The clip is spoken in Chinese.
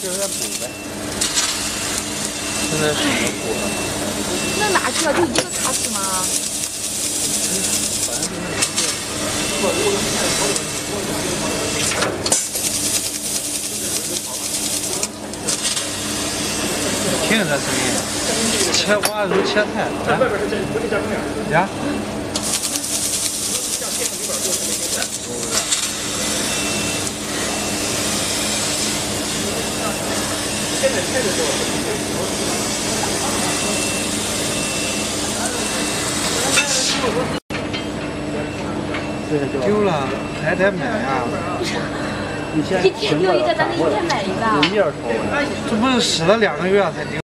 就是在补呗。现在是补了。 那哪去了？就一个卡尺吗？ 听着这声音，切瓜如切菜。呀？现在开的时候。丢了，还得买呀。 一天丢一个，咱得一天买一个。 这不是使了2个月才丢。